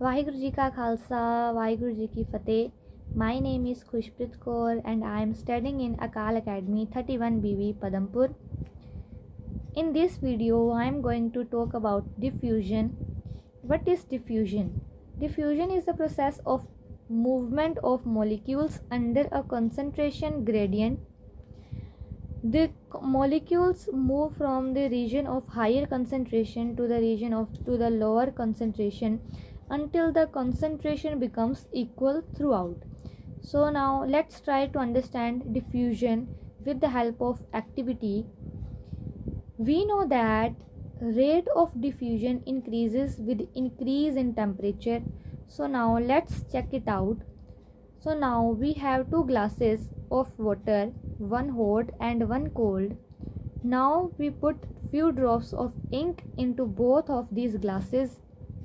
वाहिगुरु जी का खालसा, वाहिगुरु जी की फतेह. My name is Khushpreet Kaur and I am studying in Akal Academy 31BV Padampur. In this video, I am going to talk about diffusion. What is diffusion? Diffusion is the process of movement of molecules under a concentration gradient. The molecules move from the region of higher concentration to the region of the lower concentration until the concentration becomes equal throughout. So now let's try to understand diffusion with the help of activity. We know that rate of diffusion increases with increase in temperature. So now let's check it out. So now we have two glasses of water, one hot and one cold. Now we put few drops of ink into both of these glasses.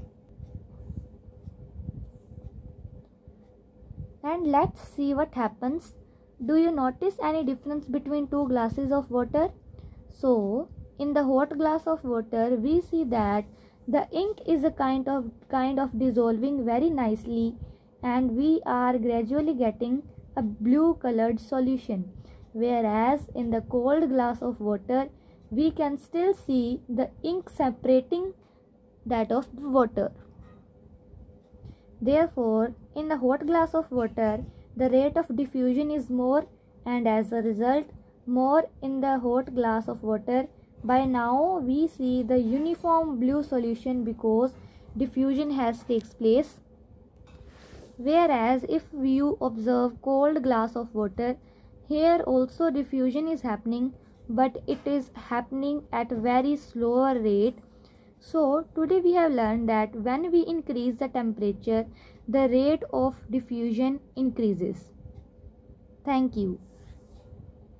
And let's see what happens. Do you notice any difference between two glasses of water? So in the hot glass of water, we see that the ink is a kind of dissolving very nicely, and we are gradually getting a blue colored solution, whereas in the cold glass of water we can still see the ink separating that of the water. Therefore, in the hot glass of water the rate of diffusion is more, and as a result more in the hot glass of water. By now we see the uniform blue solution because diffusion has takes place. Whereas if you observe cold glass of water, here also diffusion is happening, but it is happening at very slower rate. So today we have learned that when we increase the temperature, the rate of diffusion increases. Thank you.